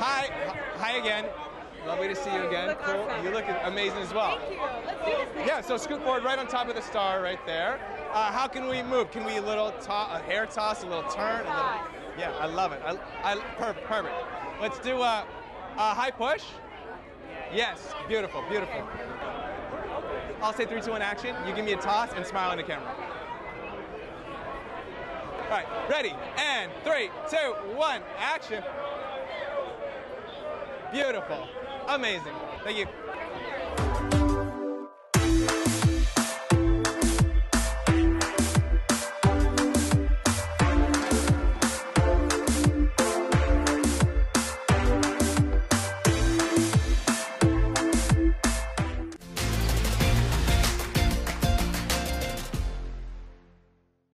Hi. Hi again. Lovely to see you again. Cool. You look amazing as well. Thank you. Let's do this thing. Yeah, so scoot forward right on top of the star right there. How can we move? Can we a hair toss, a little turn? Yeah, I love it. Perfect. Let's do a high push. Yes, beautiful, beautiful. I'll say 3, 2, 1, action. You give me a toss and smile in the camera. All right, ready, and 3, 2, 1, action. Beautiful, amazing. Thank you.